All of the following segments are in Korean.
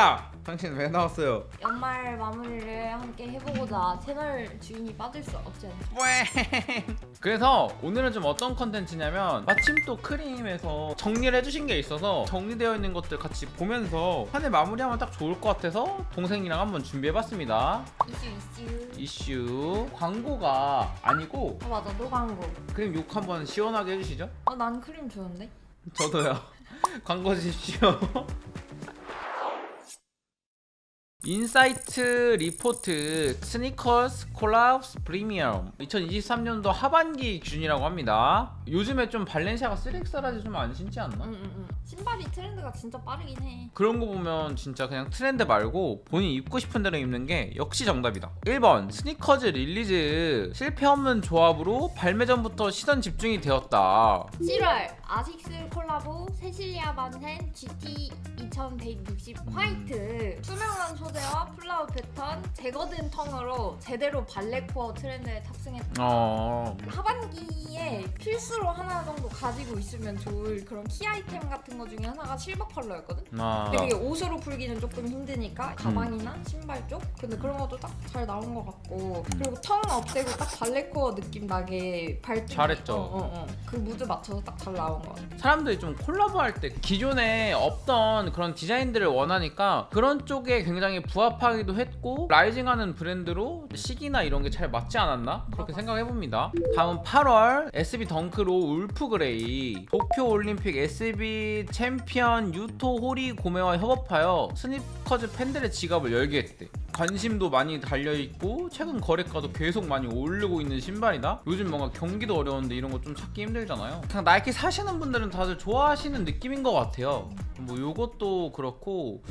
반갑습니다. 당신 왜 나왔어요? 연말 마무리를 함께 해보고자 채널 주인이 빠질 수 없잖아. 그래서 오늘은 좀 어떤 컨텐츠냐면 마침 또 크림에서 정리를 해주신 게 있어서 정리되어 있는 것들 같이 보면서 한 해 마무리하면 딱 좋을 것 같아서 동생이랑 한번 준비해봤습니다. 이슈 광고가 아니고 맞아, 너 광고. 크림 욕 한번 시원하게 해주시죠. 난 크림 좋은데? 저도요. 광고 주십시오. 인사이트 리포트 스니커스 콜라우스 프리미엄 2023년도 하반기 기준이라고 합니다. 요즘에 좀 발렌시아가 3XL하지 좀 안 신지 않나? 신발이 트렌드가 진짜 빠르긴 해. 그런 거 보면 진짜 그냥 트렌드 말고 본인이 입고 싶은 대로 입는 게 역시 정답이다. 1번 스니커즈 릴리즈 실패 없는 조합으로 발매 전부터 시선 집중이 되었다. 7월 아식스 콜라보 세실리아 반센 GT 2160 화이트 투명한 소재와 플라워 패턴 제거된 턴으로 제대로 발레코어 트렌드에 탑승했다. 하반기에 필수로 하나 정도 가지고 있으면 좋을 그런 키 아이템 같은 거 중에 하나가 실버 컬러였거든? 근데 그게 옷으로 풀기는 조금 힘드니까 가방이나 신발 쪽? 근데 그런 것도 딱 잘 나온 것 같고 그리고 턴 없애고 딱 발레코어 느낌 나게 발등 잘했죠. 그 무드 맞춰서 딱 잘 나온 것 같아. 사람들이 좀 콜라보 할 때 기존에 없던 그런 디자인들을 원하니까 그런 쪽에 굉장히 부합하기도 했고 라이징하는 브랜드로 시기나 이런 게 잘 맞지 않았나? 그렇게 생각해봅니다. 다음 8월 SB 덩크로 울프 그레이 도쿄 올림픽 SB 챔피언 유토 호리 고메와 협업하여 스니커즈 팬들의 지갑을 열게 했대. 관심도 많이 달려있고 최근 거래가도 계속 많이 오르고 있는 신발이다. 요즘 뭔가 경기도 어려운데 이런 거 좀 찾기 힘들잖아요. 그냥 나이키 사시는 분들은 다들 좋아하시는 느낌인 것 같아요. 뭐 요것도 그렇고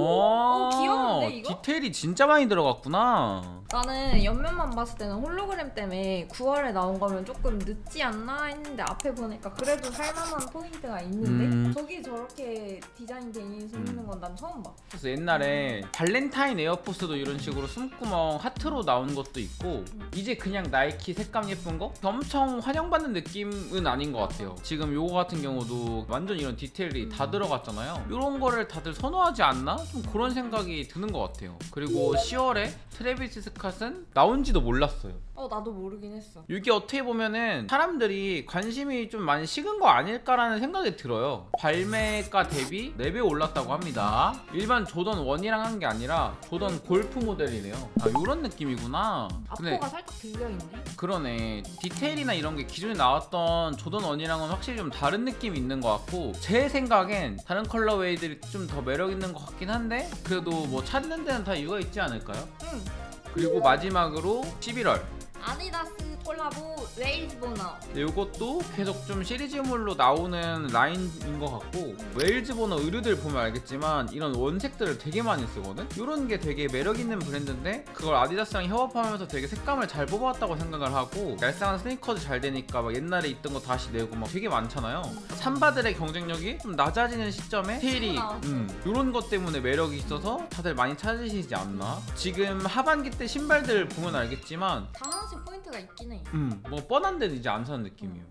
귀여운데 이거? 디테일이 진짜 많이 들어갔구나. 나는 옆면만 봤을 때는 홀로그램 때문에 9월에 나온 거면 조금 늦지 않나 했는데 앞에 보니까 그래도 살만한 포인트가 있는데 저기 저렇게 디자인돼 있는 건 난 처음 봐. 그래서 옛날에 발렌타인 에어포스도 이런 식으로 숨구멍 하트로 나온 것도 있고 이제 그냥 나이키 색감 예쁜 거? 엄청 환영받는 느낌은 아닌 것 같아요. 지금 요거 같은 경우도 완전 이런 디테일이 다 들어갔잖아요. 이런 거를 다들 선호하지 않나? 좀 그런 생각이 드는 것 같아요. 그리고 10월에 트래비스 스캇은 나온지도 몰랐어요. 나도 모르긴 했어. 이게 어떻게 보면은 사람들이 관심이 좀 많이 식은 거 아닐까라는 생각이 들어요. 발매가 대비 4배 올랐다고 합니다. 일반 조던 1이랑 한 게 아니라 조던 골프 모델이네요. 요런 느낌이구나. 앞코가 살짝 들려있네. 그러네. 디테일이나 이런 게 기존에 나왔던 조던 1이랑은 확실히 좀 다른 느낌이 있는 것 같고 제 생각엔 다른 컬러웨이들이 좀 더 매력 있는 것 같긴 한데 그래도 뭐 찾는 데는 다 이유가 있지 않을까요? 그리고 마지막으로 11월 아디다스 콜라보 웨일즈 보너. 이것도 계속 좀 시리즈물로 나오는 라인인 것 같고 웨일즈 보너 의류들 보면 알겠지만 이런 원색들을 되게 많이 쓰거든? 이런 게 되게 매력있는 브랜드인데 그걸 아디다스랑 협업하면서 되게 색감을 잘 뽑아왔다고 생각을 하고 얄쌍한 스니커즈 잘 되니까 막 옛날에 있던 거 다시 내고 막 되게 많잖아요. 삼바들의 경쟁력이 좀 낮아지는 시점에 테일이 이런 것 때문에 매력이 있어서 다들 많이 찾으시지 않나? 지금 하반기 때 신발들 보면 알겠지만 다 하나씩 포인트가 있긴 해. 뭐 뻔한 데는 이제 안 사는 느낌이에요.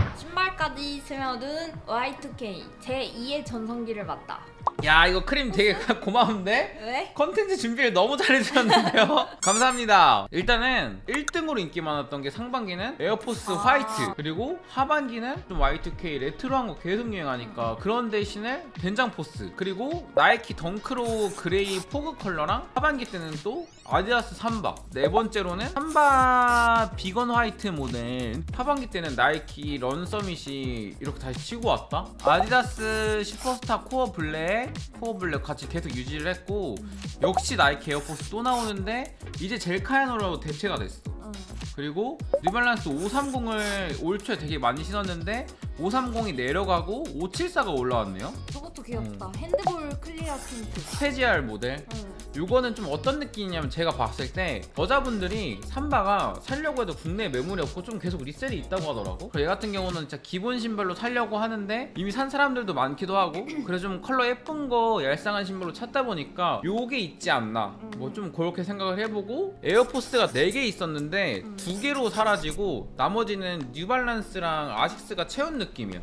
신발까지 스며든 Y2K 제2의 전성기를 맞다. 야 이거 크림 되게 고마운데? 왜? 컨텐츠 준비를 너무 잘해주셨는데요? 감사합니다. 일단은 1등으로 인기 많았던 게 상반기는 에어포스 화이트 그리고 하반기는 좀 Y2K 레트로한 거 계속 유행하니까 그런 대신에 된장포스 그리고 나이키 덩크로 그레이 포그 컬러랑 하반기 때는 또 아디다스 삼바 네 번째로는 삼바 비건 화이트 모델 하반기 때는 나이키 런 서밋이 이렇게 다시 치고 왔다. 아디다스 슈퍼스타 코어 블랙 같이 계속 유지를 했고 역시 나이키 에어포스 또 나오는데 이제 젤카야노로 대체가 됐어. 그리고 뉴발란스 530을 올 초에 되게 많이 신었는데 530이 내려가고 574가 올라왔네요. 저것도 귀엽다. 핸드볼 클리어 틴트 스페지알 모델. 이거는 좀 어떤 느낌이냐면 제가 봤을 때 여자분들이 삼바가 살려고 해도 국내에 매물이 없고 좀 계속 리셀이 있다고 하더라고. 얘 같은 경우는 진짜 기본 신발로 살려고 하는데 이미 산 사람들도 많기도 하고 그래서 좀 컬러 예쁜 거 얄쌍한 신발로 찾다 보니까 요게 있지 않나 뭐 좀 그렇게 생각을 해보고 에어포스가 4개 있었는데 2개로 사라지고 나머지는 뉴발란스랑 아식스가 채운 느낌이야.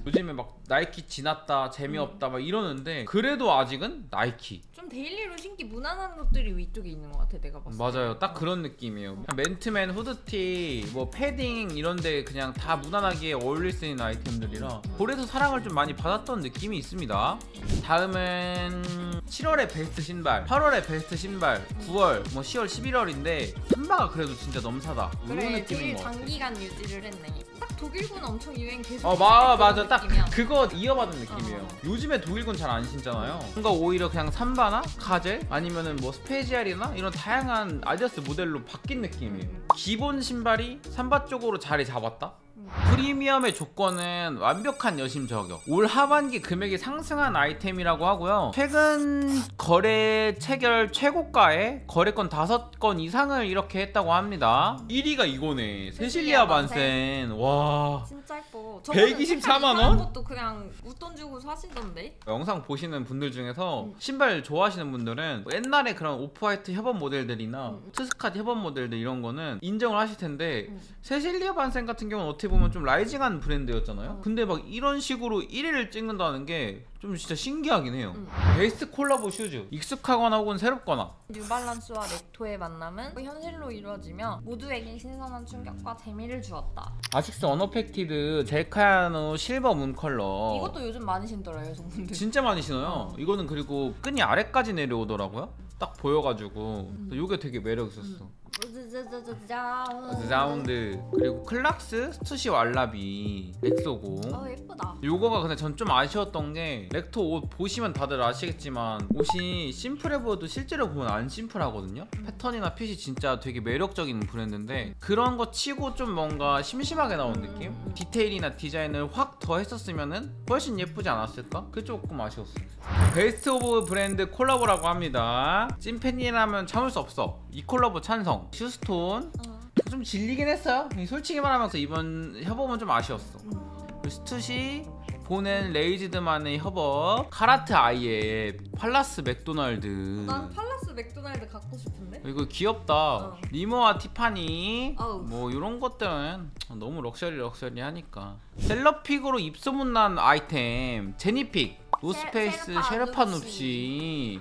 요즘에 막 나이키 지났다 재미없다 막 이러는데 그래도 아직은 나이키. 좀 데일리로 신기 무난한 것들이 위쪽에 있는 것 같아 내가 봤을 때. 맞아요, 딱 그런 느낌이에요. 맨투맨, 후드티, 뭐 패딩 이런데 그냥 다 무난하게 어울릴 수 있는 아이템들이라 그래서 사랑을 좀 많이 받았던 느낌이 있습니다. 다음은 7월에 베스트 신발, 8월에 베스트 신발, 9월, 뭐 10월, 11월인데 삼바가 그래도 진짜 넘사다. 이런 그래 느낌인 제일 것 같아. 장기간 유지를 했네. 딱 독일군 엄청 유행 계속. 맞아, 딱 느낌이야. 그거 이어받은 느낌이에요. 요즘에 독일군 잘 안 신잖아요. 뭔가 오히려 그냥 삼바나 가젤 아니면은 뭐 스페지알이나 이런 다양한 아디다스 모델로 바뀐 느낌이에요. 기본 신발이 삼바 쪽으로 자리 잡았다. 프리미엄의 조건은 완벽한 여심 저격. 올 하반기 금액이 상승한 아이템이라고 하고요. 최근 거래 체결 최고가에 거래건 5건 이상을 이렇게 했다고 합니다. 1위가 이거네. 세실리아 반센. 와. 진짜 예뻐. 124만 원? 것도 그냥 웃돈 주고 사시던데. 영상 보시는 분들 중에서 신발 좋아하시는 분들은 옛날에 그런 오프화이트 협업 모델들이나 트스카드 협업 모델들 이런 거는 인정을 하실 텐데 세실리아 반센 같은 경우는 어떻게 보면 좀 라이징한 브랜드였잖아요. 근데 막 이런 식으로 1위를 찍는다는 게 좀 진짜 신기하긴 해요. 베스트 콜라보 슈즈, 익숙하거나 혹은 새롭거나. 뉴발란스와 넥토의 만남은 현실로 이루어지며 모두에게 신선한 충격과 재미를 주었다. 아식스 언어펙티드 젤카야노 실버 문 컬러. 이것도 요즘 많이 신더라고요 여성분들. 진짜 많이 신어요. 이거는 그리고 끈이 아래까지 내려오더라고요. 딱 보여가지고 요게 되게 매력 있었어. 사운드. 그리고 클락스 스투시 왈라비 엑소고. 예쁘다. 요거가 근데 전 좀 아쉬웠던 게 렉토 옷 보시면 다들 아시겠지만 옷이 심플해 보여도 실제로 보면 안 심플하거든요. 패턴이나 핏이 진짜 되게 매력적인 브랜드인데 그런 거 치고 좀 뭔가 심심하게 나온 느낌? 디테일이나 디자인을 확 더 했었으면은 훨씬 예쁘지 않았을까? 그게 조금 아쉬웠어요. 베스트 오브 브랜드 콜라보라고 합니다. 찐팬이라면 참을 수 없어. 이 콜라보 찬성. 슈스톤 좀 질리긴 했어요. 솔직히 말하면서 이번 협업은 좀 아쉬웠어. 스투시 보넨 레이즈드만의 협업, 카라트 아이의 팔라스 맥도날드. 난 팔라스 맥도날드 갖고 싶은데? 이거 귀엽다. 리모와 티파니 어우. 뭐 이런 것들은 너무 럭셔리하니까. 셀럽픽으로 입소문난 아이템 제니픽 노스페이스 셰르파 눕시.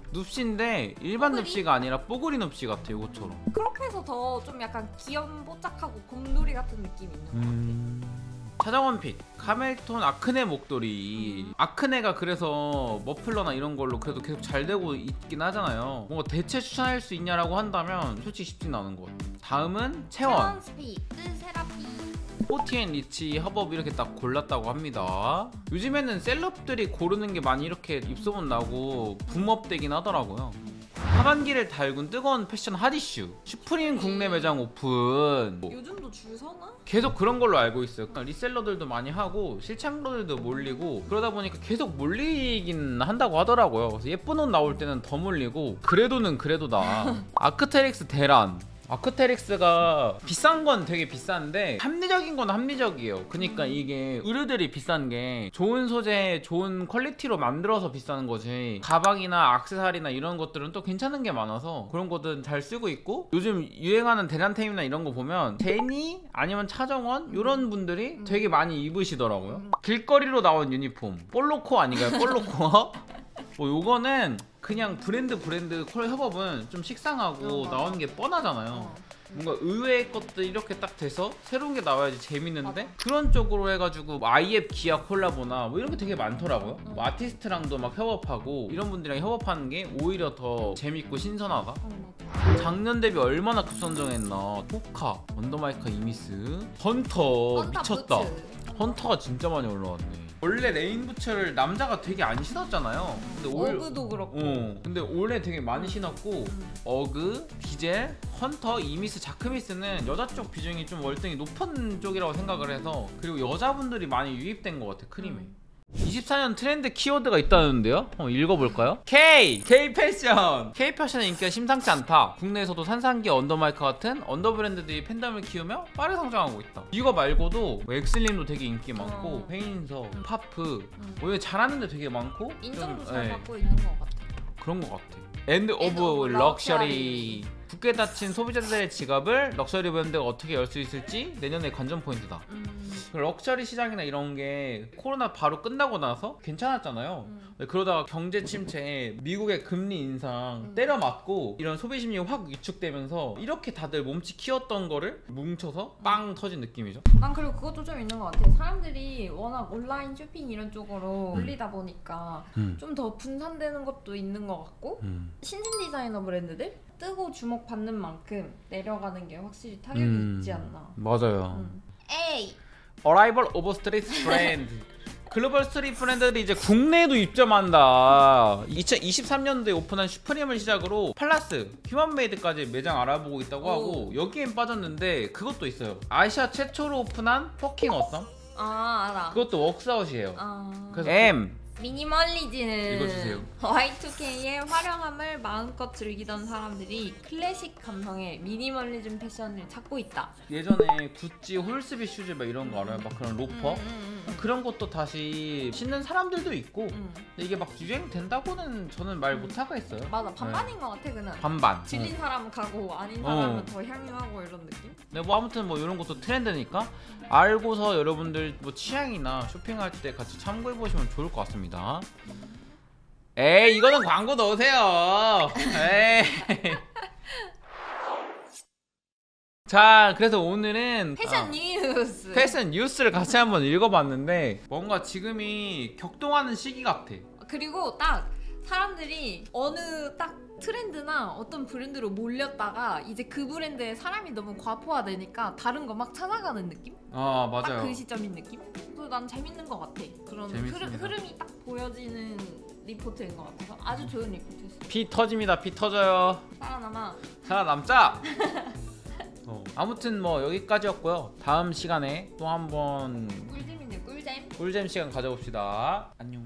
눕시인데 일반 뽀글이? 눕시가 아니라 뽀글이 눕시 같아. 이것처럼. 크롭해서 더 좀 약간 귀염뽀짝하고 곰돌이 같은 느낌이 있는 것 같아. 차정원픽 카멜톤 아크네 목도리. 아크네가 그래서 머플러나 이런 걸로 그래도 계속 잘 되고 있긴 하잖아요. 뭔가 대체 추천할 수 있냐라고 한다면 솔직히 쉽진 않은 것 같아요. 다음은 채원 스피드 세라피. 포티앤 리치 협업 이렇게 딱 골랐다고 합니다. 요즘에는 셀럽들이 고르는 게 많이 이렇게 입소문 나고 붐업되긴 하더라고요. 하반기를 달군 뜨거운 패션 핫 이슈 슈프림 국내 매장 오픈. 요즘도 줄 서나? 계속 그런 걸로 알고 있어요. 리셀러들도 많이 하고 실창러들도 몰리고 그러다 보니까 계속 몰리긴 한다고 하더라고요. 그래서 예쁜 옷 나올 때는 더 몰리고 그래도는 그래도다. 아크테릭스 대란. 아크테릭스가 비싼 건 되게 비싼데 합리적인 건 합리적이에요. 그러니까 이게 의류들이 비싼 게 좋은 소재, 좋은 퀄리티로 만들어서 비싼 거지 가방이나 액세서리나 이런 것들은 또 괜찮은 게 많아서 그런 것들은 잘 쓰고 있고 요즘 유행하는 대란템이나 이런 거 보면 제니 아니면 차정원 이런 분들이 되게 많이 입으시더라고요. 길거리로 나온 유니폼 볼로코 아닌가요? 볼로코? 뭐 요거는 그냥 브랜드 콜 협업은 좀 식상하고 나오는 게 뻔하잖아요. 뭔가 의외의 것들 이렇게 딱 돼서 새로운 게 나와야지 재밌는데 그런 쪽으로 해가지고 아이앱 기아 콜라보나 뭐 이런 게 되게 많더라고요. 뭐 아티스트랑도 막 협업하고 이런 분들이랑 협업하는 게 오히려 더 재밌고 신선하다. 작년 대비 얼마나 급선정했나. 포카, 언더마이카 이미스, 헌터 미쳤다. 헌터가 진짜 많이 올라왔네. 원래 레인부츠를 남자가 되게 안 신었잖아요. 근데 어그도 그렇고. 근데 올해 되게 많이 신었고 어그, 디젤, 헌터, 이미스, 자크미스는 여자 쪽 비중이 좀 월등히 높은 쪽이라고 생각을 해서 그리고 여자분들이 많이 유입된 것 같아 크림에. 24년 트렌드 키워드가 있다는데요? 읽어볼까요? K 패션! K 패션의 인기가 심상치 않다. 국내에서도 산산기 언더마이크 같은 언더 브랜드들이 팬덤을 키우며 빠르게 성장하고 있다. 이거 말고도 뭐 엑슬림도 되게 인기 많고 페인서, 파프 오히려 잘하는데 되게 많고 인정도 좀, 잘 받고 있는 것 같아. 그런 것 같아. 엔드 오브 럭셔리. 굳게 닫힌 소비자들의 지갑을 럭셔리 브랜드가 어떻게 열 수 있을지 내년의 관전 포인트다. 그 럭셔리 시장이나 이런 게 코로나 바로 끝나고 나서 괜찮았잖아요. 그러다가 경제 침체에 미국의 금리 인상 때려 맞고 이런 소비 심리가 확 위축되면서 이렇게 다들 몸치 키웠던 거를 뭉쳐서 빵 터진 느낌이죠. 난 그리고 그것도 좀 있는 것 같아. 사람들이 워낙 온라인 쇼핑 이런 쪽으로 올리다 보니까 좀 더 분산되는 것도 있는 것 같고 신생 디자이너 브랜드들 뜨고 주목받는 만큼 내려가는 게 확실히 타격이 있지 않나. 맞아요. 에이! Arrival of Street Brand. 글로벌 스트릿 브랜드들이 이제 국내에도 입점한다. 2023년도에 오픈한 슈프림을 시작으로 팔라스, 휴먼메이드까지 매장 알아보고 있다고 하고 여기엔 빠졌는데 그것도 있어요. 아시아 최초로 오픈한 퍼킹 어썸? 아 알아. 그것도 웍스아웃이에요. 아... 그래서 M 미니멀리즘은 읽어주세요. Y2K의 화려함을 마음껏 즐기던 사람들이 클래식 감성의 미니멀리즘 패션을 찾고 있다. 예전에 구찌 홀스비 슈즈 막 이런 거 알아요? 막 그런 로퍼? 그런 것도 다시 신는 사람들도 있고 근데 이게 막 유행된다고는 저는 말 못하겠어요. 맞아, 반반인 것 같아 그냥. 반반. 질린 사람은 가고 아닌 사람은 더 향유하고 이런 느낌? 네, 뭐 아무튼 뭐 이런 것도 트렌드니까 알고서 여러분들 뭐 취향이나 쇼핑할 때 같이 참고해 보시면 좋을 것 같습니다. 에이 이거는 광고 넣으세요. 에이. 자, 그래서 오늘은 패션 뉴스. 패션 뉴스를 같이 한번 읽어봤는데 뭔가 지금이 격동하는 시기 같아. 그리고 딱 사람들이 어느 딱 트렌드나 어떤 브랜드로 몰렸다가 이제 그 브랜드에 사람이 너무 과포화되니까 다른 거 막 찾아가는 느낌? 아 맞아요. 딱 그 시점인 느낌? 그래서 난 재밌는 것 같아. 그런 흐름이 딱 보여지는 리포트인 것 같아서 아주 좋은 리포트였어. 피 터집니다. 피 터져요. 살아남아. 살아남자. 아무튼 뭐 여기까지였고요. 다음 시간에 또 한번 꿀잼이네, 꿀잼. 꿀잼 시간 가져봅시다. 안녕.